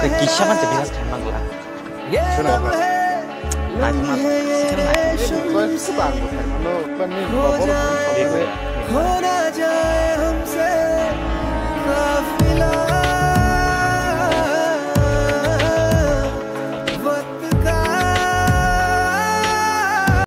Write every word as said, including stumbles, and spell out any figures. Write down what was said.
그 기샤만테 비라스 닮은 거야. Kenapa? 아 정말 생각나. Ini bukan sebang, bukan. Kalau kan ini bawa Iya, bawa. iya.